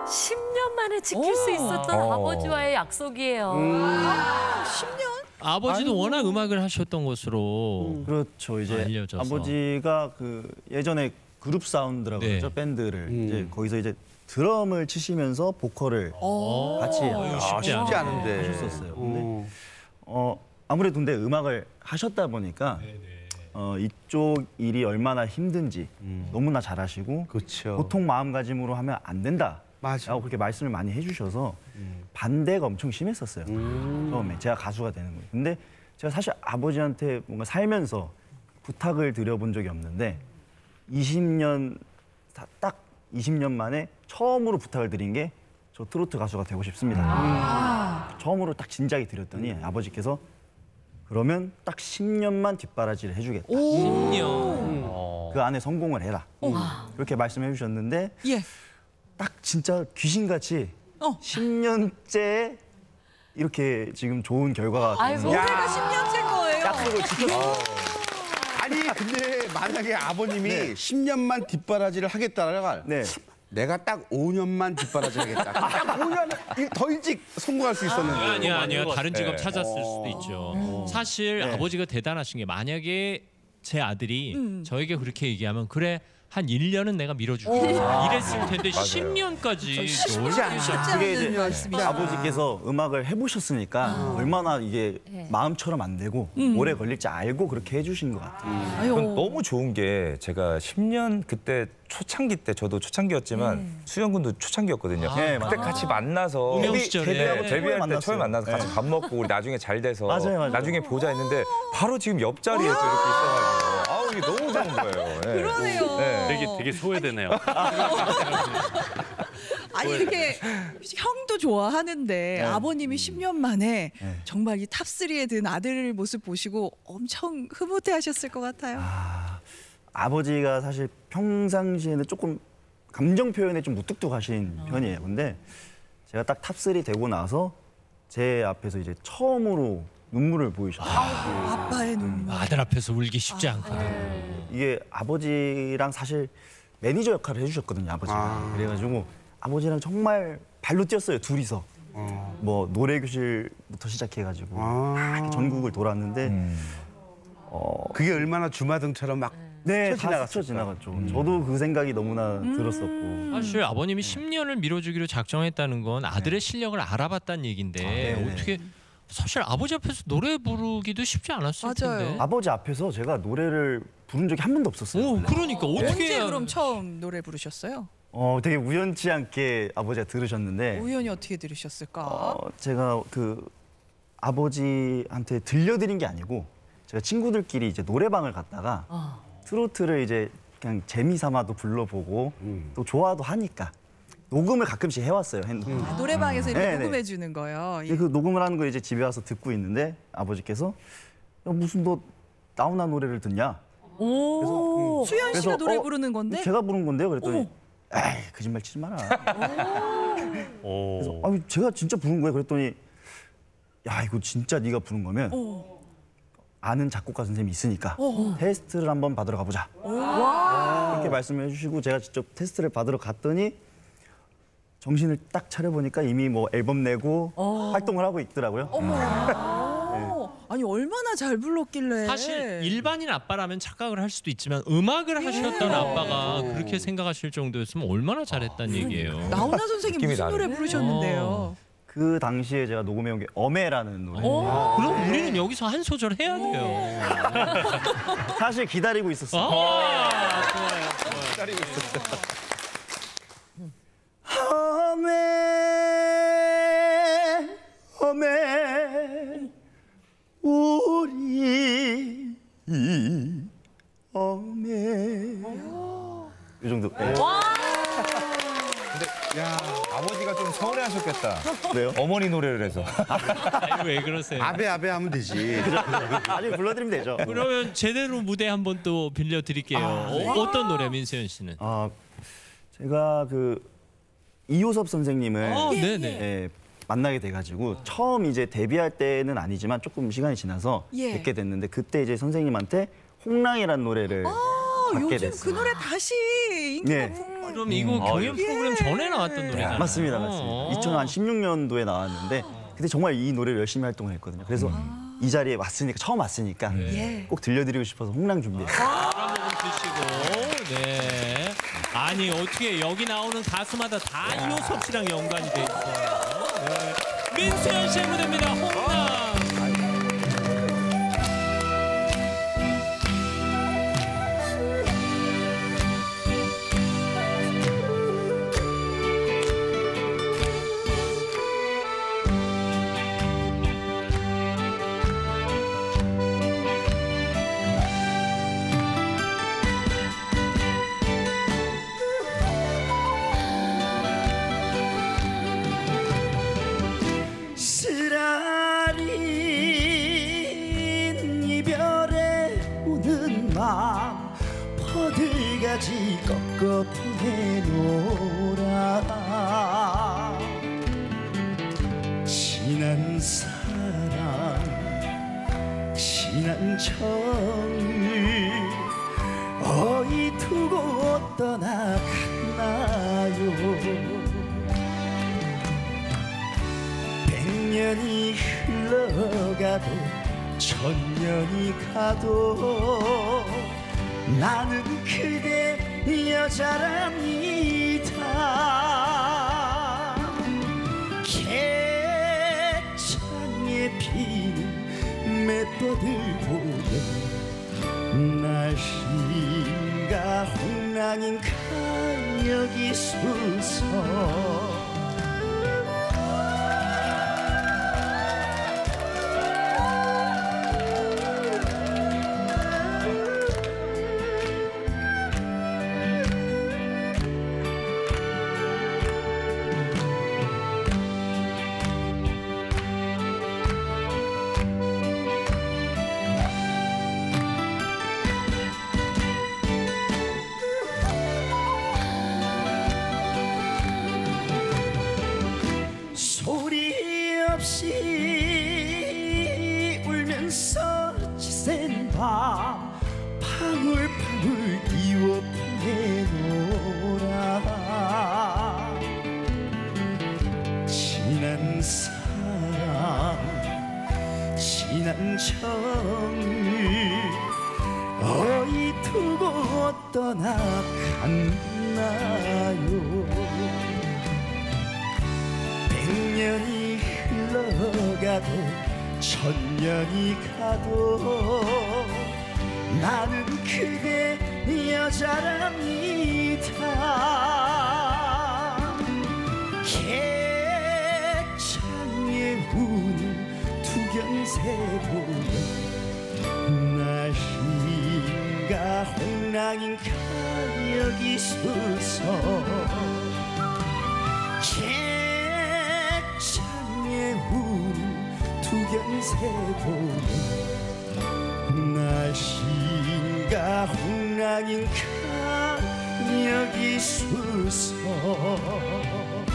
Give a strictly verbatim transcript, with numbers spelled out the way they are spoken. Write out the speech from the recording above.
십 년 만에 지킬 수 있었던 어. 아버지와의 약속이에요. 음. 아, 십 년? 아버지도 아이고. 워낙 음악을 하셨던 것으로 음. 그렇죠. 이제 알려져서. 아버지가 그 예전에 그룹 사운드라고 네. 그러죠. 밴드를 음. 이제 거기서 이제 드럼을 치시면서 보컬을 어. 같이 아, 쉽지 쉽지 않은데. 하셨었어요. 근데 어. 어 아무래도 근데 음악을 하셨다 보니까 어 이쪽 일이 얼마나 힘든지 음. 너무나 잘하시고 그렇죠. 보통 마음가짐으로 하면 안 된다. 맞아. 라고 그렇게 말씀을 많이 해주셔서 음. 반대가 엄청 심했었어요. 음. 처음에 제가 가수가 되는 거예요. 근데 제가 사실 아버지한테 뭔가 살면서 부탁을 드려본 적이 없는데 이십 년 딱 이십 년 만에 처음으로 부탁을 드린 게 저 트로트 가수가 되고 싶습니다. 아. 처음으로 딱 진작에 드렸더니 음. 아버지께서 그러면 딱 십 년만 뒷바라지를 해주겠다. 십 년. 어. 그 안에 성공을 해라. 그렇게 말씀해 주셨는데 예. 딱 진짜 귀신같이 어. 십 년째 이렇게 지금 좋은 결과가 아이고. 돼서 올해가 십 년째인 거예요. 약속을 지켰어요. 아니 근데 만약에 아버님이 네. 십 년만 뒷바라지를 하겠다라가 네. 내가 딱 오 년만 뒷바라지 하겠다. 딱 오 년 더 일찍 성공할 수 있었는데. 아니야 아니야 다른 직업 네. 찾았을 어. 수도 있죠. 사실 네. 아버지가 대단하신 게 만약에 제 아들이 음. 저에게 그렇게 얘기하면 그래 한 일 년은 내가 밀어줄게 이랬을 텐데 십 년까지 쉽지 놀게 않아. 쉽지 그게 않은 이제 말씀이시죠. 아버지께서 음악을 해보셨으니까 얼마나 이게 네. 마음처럼 안 되고 오래 걸릴지 알고 그렇게 해주신 것 같아요. 아유. 그건 너무 좋은 게 제가 십 년 그때 초창기 때 저도 초창기였지만 수영군도 초창기였거든요. 네, 그때 맞아요. 같이 만나서 무명 데뷔- 시절에 데뷔하고 네, 처음에 데뷔할 때 만났어요. 처음에 만나서 같이 네. 밥 먹고 우리 나중에 잘 돼서 맞아요, 맞아요. 나중에 보자 했는데 바로 지금 옆자리에 또 이렇게 있어가지고 아우 이게 너무 좋은 거예요. 네. 그러네요. 네. 되게 되게 소외되네요. 아니 이렇게 형도 좋아하는데 아버님이 십 년 만에 네. 정말 이 탑쓰리에 든 아들 모습 보시고 엄청 흐뭇해하셨을 것 같아요. 아버지가 사실 평상시에는 조금 감정 표현에 좀 무뚝뚝하신 어. 편이에요. 근데 제가 딱 탑쓰리 되고 나서 제 앞에서 이제 처음으로 눈물을 보이셨어요. 아빠의 눈물. 아들 앞에서 울기 쉽지 않거든. 이게 아버지랑 사실 매니저 역할을 해주셨거든요, 아버지가. 아. 그래가지고 아버지랑 정말 발로 뛰었어요, 둘이서. 어. 뭐 노래 교실부터 시작해가지고 아. 막 이렇게 전국을 돌았는데 음. 그게 얼마나 주마등처럼 막 네, 스쳐 다 스쳐 지나갔을까. 지나갔죠. 저도 그 생각이 너무나 들었었고. 사실 아버님이 십 년을 밀어주기로 작정했다는 건 아들의 실력을 알아봤다는 얘긴데 네네. 어떻게 사실 아버지 앞에서 노래 부르기도 쉽지 않았을 맞아요. 텐데. 아버지 앞에서 제가 노래를 부른 적이 한 번도 없었어요. 오 그러니까 어떻게 언제 해야- 그럼 처음 노래 부르셨어요? 어, 되게 우연치 않게 아버지가 들으셨는데 우연히 어떻게 들으셨을까? 어, 제가 그 아버지한테 들려드린 게 아니고 제가 친구들끼리 이제 노래방을 갔다가 어. 트로트를 이제 그냥 재미삼아도 불러보고 음. 또 좋아도 하니까 녹음을 가끔씩 해왔어요, 핸드폰. 아, 노래방에서 이렇게 네네. 녹음해 주는 거예요. 예. 근데 그 녹음을 하는 거 이제 집에 와서 듣고 있는데 아버지께서 야, 무슨 너 나훈아 노래를 듣냐? 오. 수현 씨가 그래서, 노래 어, 부르는 건데? 제가 부른 건데요. 그랬더니 에이 거짓말 치지 마라. 그래서 아니 제가 진짜 부른 거예요. 그랬더니 야 이거 진짜 네가 부른 거면 어. 아는 작곡가 선생님이 있으니까 어. 테스트를 한번 받으러 가보자. 그렇게 말씀해 주시고 제가 직접 테스트를 받으러 갔더니 정신을 딱 차려보니까 이미 뭐 앨범 내고 활동을 하고 있더라고요. 어머. 아니 얼마나 잘 불렀길래? 사실 일반인 아빠라면 착각을 할 수도 있지만 음악을 하셨던 아빠가 그렇게 생각하실 정도였으면 얼마나 잘했다는 얘기예요. 나훈아 선생님 느낌이 무슨 노래 다르네. 부르셨는데요? 그 당시에 제가 녹음해온 게 엄해라는 노래. 그럼 우리는 여기서 한 소절 해야 돼요. 사실 기다리고 있었어요. 아, 어메 어메 우리 어메 이 정도. 네. 야 아버지가 좀 서운해하셨겠다. 그래요? 어머니 노래를 해서. 아니, 왜 그러세요? 아베 아베 하면 되지. 아니 불러드리면 되죠. 그러면 제대로 무대 한번 또 빌려드릴게요. 어, 어떤 노래 민수연 씨는? 아 제가 그 이효섭 선생님을 어, 네네. 예, 만나게 돼가지고 처음 이제 데뷔할 때는 아니지만 조금 시간이 지나서 예. 뵙게 됐는데 그때 이제 선생님한테 홍랑이라는 노래를 아, 받게 요즘 됐어요. 그 노래 다시 인기가 네. 푹 그럼 이거 경연 프로그램 전에 나왔던 노래잖아요. 맞습니다, 맞습니다. 어. 이천십육 년도에 나왔는데 그때 정말 이 노래를 열심히 활동을 했거든요. 그래서 이 자리에 왔으니까 처음 왔으니까 예. 꼭 들려드리고 싶어서 홍랑 준비했어요. 한 모금 드시고. 네. 아니 어떻게 여기 나오는 가수마다 다 이호섭 씨랑 연관이 돼 있어요. 네. 민수연 씨의 무대입니다. 홍랑. 쓰라린 이별에 우는 마음 퍼들가지 꺾어 보내노라. 지난 사랑 지난 정을 어이 두고 떠나갔나요. 백년이 흘러가도 천년이 가도 나는 그대 여자랍니다. 개창에 피는 맷버들 보며 날씨인가 홍랑인가 여기 서서 소리 없이 울면서 지샌 밤 방울방울 띄워 보내노라. 지난 사랑 지난 정을 어이 두고 떠나갔나요. 백년이 흘러가도 천년이 가도 나는 그대 여자랍니다. 개창에 우는 두견새 보며 날씨인가 홍랑인가 여기 서서 창에 우는 두견새 보며 날씨인가 홍랑인가 여기 서서